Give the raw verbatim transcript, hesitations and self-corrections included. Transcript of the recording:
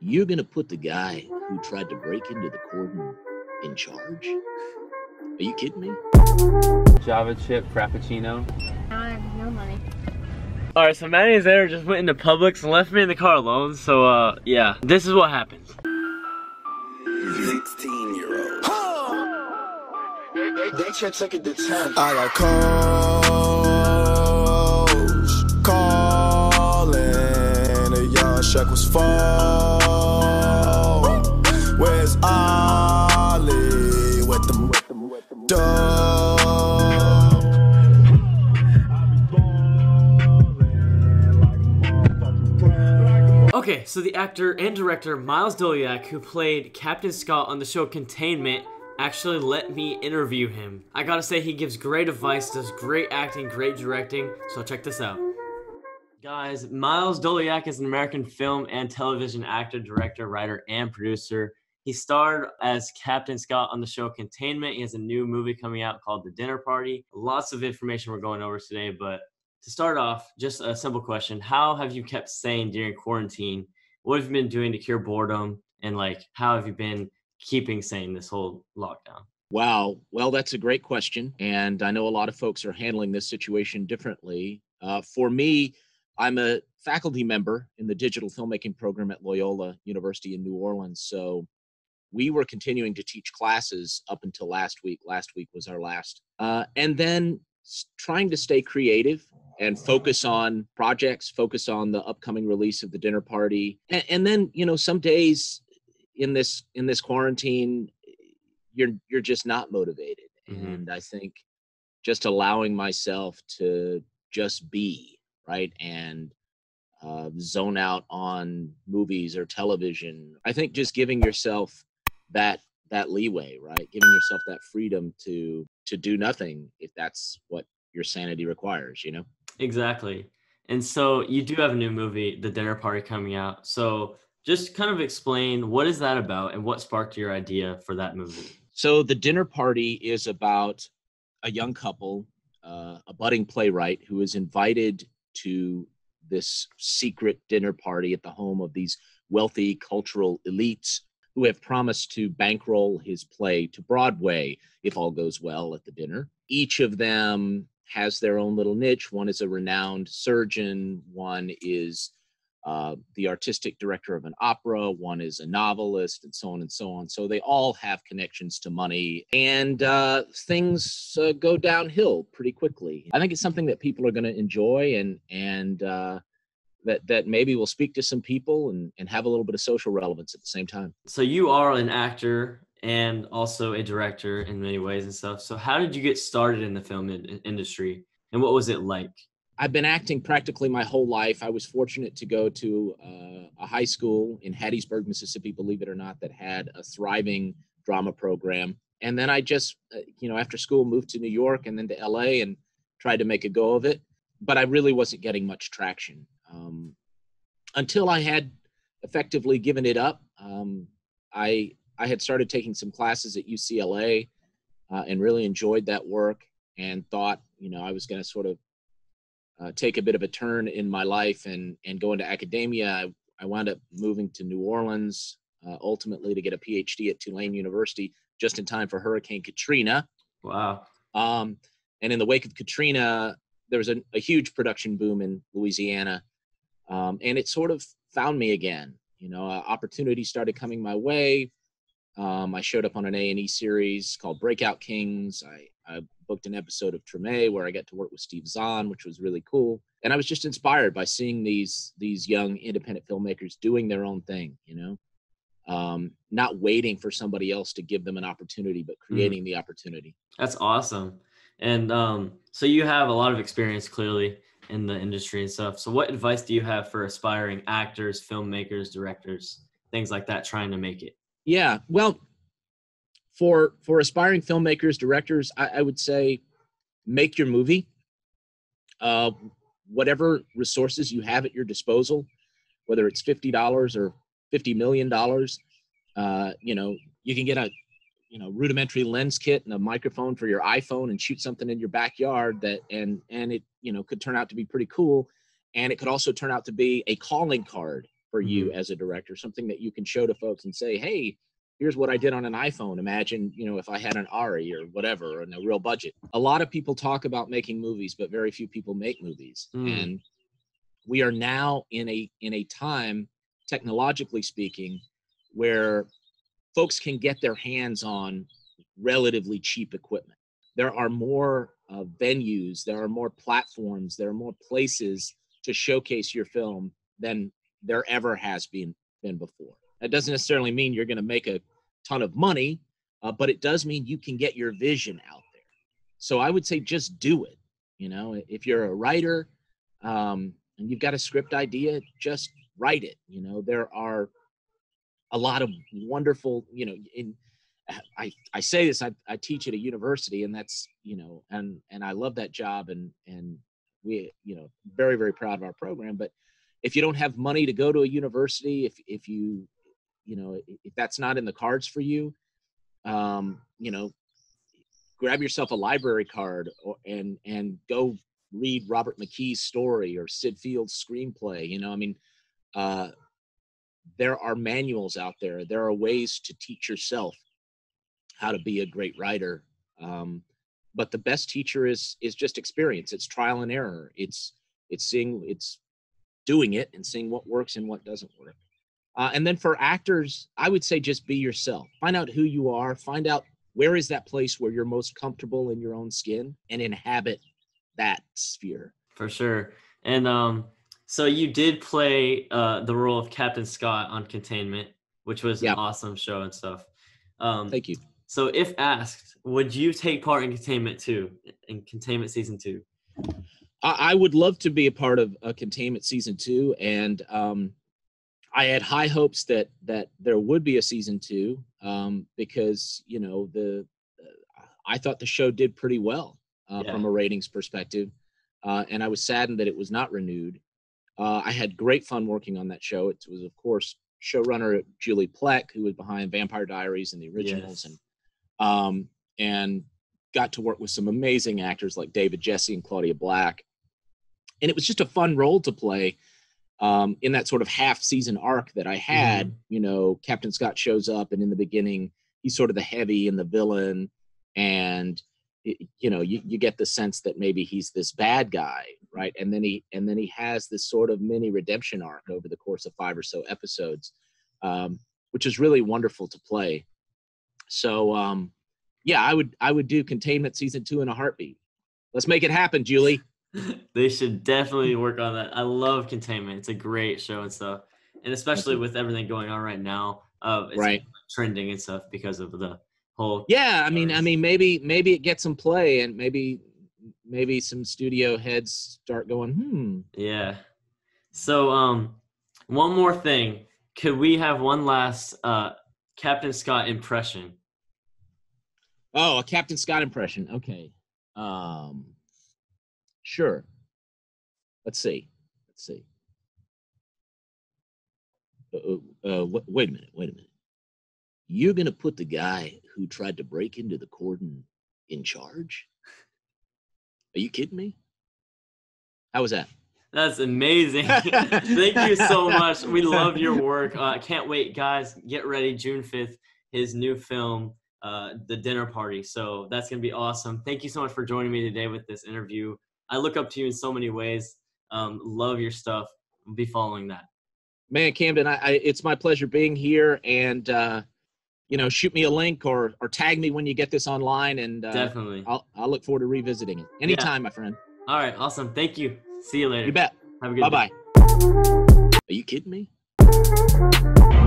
You're gonna put the guy who tried to break into the cordon in charge? Are you kidding me? Java chip frappuccino. I have no money. Alright, so Maddie and Xander just went into Publix and left me in the car alone, so uh, yeah, this is what happens. sixteen year old. They should take it to ten. I got calls, calling, the young Shaq was fall. Where's Ollie with them, with them, with them dough? Okay, so the actor and director Miles Doleac, who played Captain Scott on the show Containment, actually let me interview him. I gotta say, he gives great advice, does great acting, great directing, so check this out. Guys, Miles Doleac is an American film and television actor, director, writer, and producer. He starred as Captain Scott on the show Containment. He has a new movie coming out called The Dinner Party. Lots of information we're going over today, but to start off, just a simple question. How have you kept sane during quarantine? What have you been doing to cure boredom? And like, how have you been keeping sane this whole lockdown? Wow. Well, that's a great question. And I know a lot of folks are handling this situation differently. Uh, for me, I'm a faculty member in the digital filmmaking program at Loyola University in New Orleans. So we were continuing to teach classes up until last week. Last week was our last. Uh, and then trying to stay creative and focus on projects, focus on the upcoming release of The Dinner Party. And, and then, you know, some days in this in this quarantine, you're you're just not motivated. Mm-hmm. And I think just allowing myself to just be, right, and uh, zone out on movies or television. I think just giving yourself that that leeway, right, giving yourself that freedom to to do nothing if that's what your sanity requires, you know? Exactly. And so you do have a new movie, The Dinner Party, coming out. So just kind of explain, what is that about and what sparked your idea for that movie? So The Dinner Party is about a young couple, uh, a budding playwright who is invited to this secret dinner party at the home of these wealthy cultural elites who have promised to bankroll his play to Broadway if all goes well at the dinner. Each of them has their own little niche. One is a renowned surgeon, one is uh, the artistic director of an opera, one is a novelist, and so on and so on. So they all have connections to money, and uh, things uh, go downhill pretty quickly. I think it's something that people are going to enjoy, and and uh, that that maybe will speak to some people and, and have a little bit of social relevance at the same time. So you are an actor and also a director in many ways and stuff. So how did you get started in the film in- industry, and what was it like? I've been acting practically my whole life. I was fortunate to go to uh, a high school in Hattiesburg, Mississippi, believe it or not, that had a thriving drama program. And then I just, uh, you know, after school moved to New York and then to L A and tried to make a go of it. But I really wasn't getting much traction um, until I had effectively given it up. Um, I I had started taking some classes at U C L A uh, and really enjoyed that work and thought, you know, I was going to sort of uh, take a bit of a turn in my life and, and go into academia. I, I wound up moving to New Orleans, uh, ultimately to get a P H D at Tulane University, just in time for Hurricane Katrina. Wow. Um, and in the wake of Katrina, there was a, a huge production boom in Louisiana. Um, and it sort of found me again. You know, uh, opportunities started coming my way. Um, I showed up on an A and E series called Breakout Kings. I, I booked an episode of Treme where I got to work with Steve Zahn, which was really cool. And I was just inspired by seeing these these young independent filmmakers doing their own thing, you know, um, not waiting for somebody else to give them an opportunity, but creating mm. the opportunity. That's awesome. And um, so you have a lot of experience clearly in the industry and stuff. So what advice do you have for aspiring actors, filmmakers, directors, things like that, trying to make it? Yeah, well, for for aspiring filmmakers, directors, I, I would say make your movie. Uh, whatever resources you have at your disposal, whether it's fifty dollars or fifty million dollars, uh, you know, you can get a you know rudimentary lens kit and a microphone for your iPhone and shoot something in your backyard that and and it you know could turn out to be pretty cool, and it could also turn out to be a calling card for you Mhm. as a director, something that you can show to folks and say, hey, here's what I did on an iPhone. Imagine, you know, if I had an Ari or whatever and a real budget. A lot of people talk about making movies, but very few people make movies. Mm. And we are now in a in a time, technologically speaking, where folks can get their hands on relatively cheap equipment. There are more uh, venues, there are more platforms, there are more places to showcase your film than there ever has been been before. That doesn't necessarily mean you're going to make a ton of money, uh, but it does mean you can get your vision out there. So I would say just do it. You know, if you're a writer um, and you've got a script idea, just write it. You know, there are a lot of wonderful, you know, in I, I say this, I, I teach at a university, and that's, you know, and, and I love that job, and, and we, you know, very, very proud of our program. But if you don't have money to go to a university, if, if you, you know, if that's not in the cards for you, um, you know, grab yourself a library card or, and, and go read Robert McKee's story or Sid Field's screenplay. You know, I mean, uh, there are manuals out there. There are ways to teach yourself how to be a great writer. Um, but the best teacher is, is just experience. It's trial and error. It's, it's seeing, it's doing it and seeing what works and what doesn't work. Uh, and then for actors, I would say just be yourself. Find out who you are. Find out where is that place where you're most comfortable in your own skin, and inhabit that sphere. For sure. And um, so you did play uh, the role of Captain Scott on Containment, which was Yeah. an awesome show and stuff. Um, Thank you. So if asked, would you take part in Containment two, in Containment Season two? I, I would love to be a part of a Containment Season two, and um, I had high hopes that that there would be a Season two, um, because, you know, the uh, I thought the show did pretty well uh, Yeah. from a ratings perspective, uh, and I was saddened that it was not renewed. Uh, I had great fun working on that show. It was, of course, showrunner Julie Plec, who was behind Vampire Diaries and the originals, Yes. and um, and got to work with some amazing actors like David Jesse and Claudia Black. And it was just a fun role to play um, in that sort of half season arc that I had. Mhm. You know, Captain Scott shows up, and in the beginning, he's sort of the heavy and the villain. And, it, you know, you, you get the sense that maybe he's this bad guy, right? And then he, and then he has this sort of mini redemption arc over the course of five or so episodes, um, which is really wonderful to play. So, um, yeah, I would I would do Containment Season two in a heartbeat. Let's make it happen, Julie. They should definitely work on that. I love Containment. It's a great show and stuff. And especially you. with everything going on right now, uh, it's Right. trending and stuff because of the whole. Yeah, I mean, I mean, maybe maybe it gets some play, and maybe maybe some studio heads start going, hmm. Yeah. So, um, one more thing. Could we have one last uh, Captain Scott impression? Oh, a Captain Scott impression. Okay. Um, sure. Let's see. Let's see. Uh, uh, w- wait a minute. Wait a minute. You're going to put the guy who tried to break into the cordon in charge? Are you kidding me? How was that? That's amazing. Thank you so much. We love your work. I uh, can't wait, guys. Get ready. June fifth, his new film, uh, The Dinner Party. So that's going to be awesome. Thank you so much for joining me today with this interview. I look up to you in so many ways. Um, love your stuff. I'll be following that. Man, Camden, I, I, it's my pleasure being here. And, uh, you know, shoot me a link or or tag me when you get this online. And uh, Definitely. I'll, I'll look forward to revisiting it. Anytime, Yeah. my friend. All right. Awesome. Thank you. See you later. You bet. Have a good Bye-bye. day. Are you kidding me?